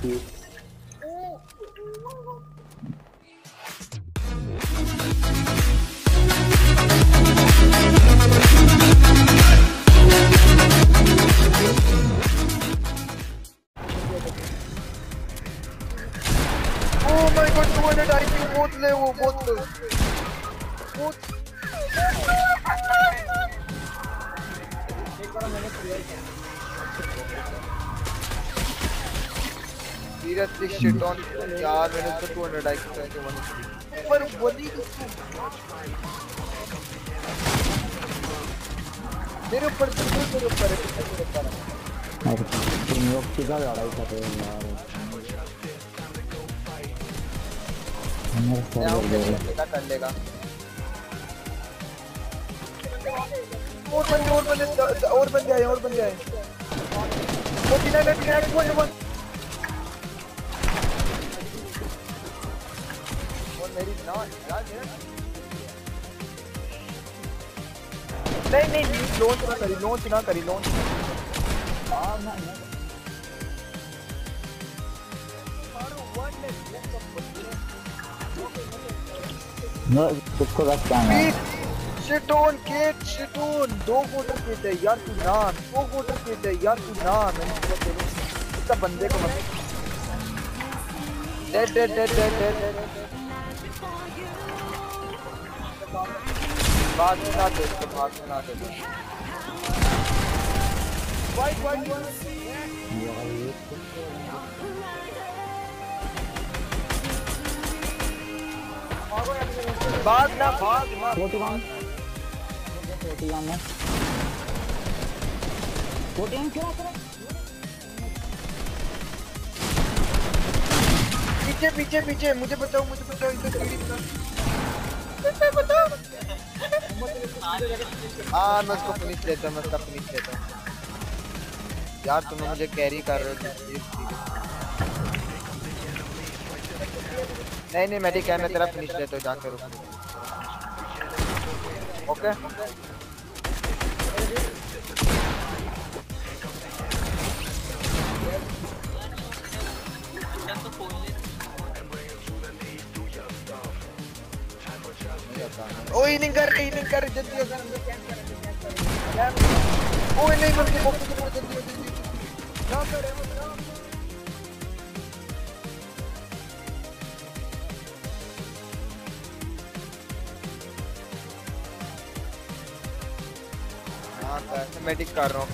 Oh my god, 200 IQ both ले वो both seriously shit on यार मैंने उसको 200 IQ का के वन पर बॉडी मेरे ऊपर अरे तुम लोग किधर लड़ाई कर रहे हो यार क्या कर लेगा और बंदे आए 49 मेरी नहीं लॉन्च ना करी No, उसको रख क्या है? शिटोन केट शिटोन 2 क्वार्टर केट है यार तू नान 2 क्वार्टर केट है यार तू नान इसका बंदे को मत डेड बाद में ना दे वाइट भाग ना 41 में 14 क्या पीछे मुझे बताओ इधर सीढ़ी बताओ मैं उसको फिनिश लेता हूँ यार तुम मुझे कैरी कर रहे हो नहीं मेडिक है मैं तेरा फिनिश लेता हूँ जाकर ओके ओ हीलिंग कर जल्दी ओए नहीं मत जल्दी क्या कर रहे हो मेडिक कर रहा हूँ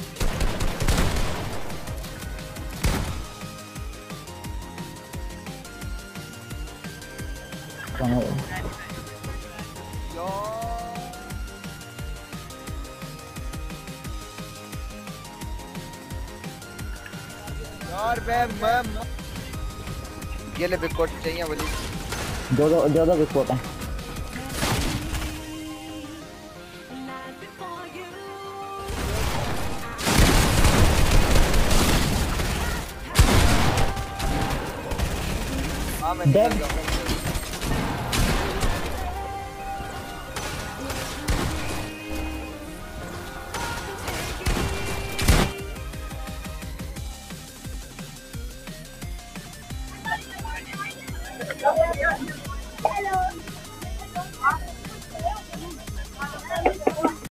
यार मैं ये ले बिकॉट चाहिए बोली दो बिकॉट है मैं निकल जाऊंगा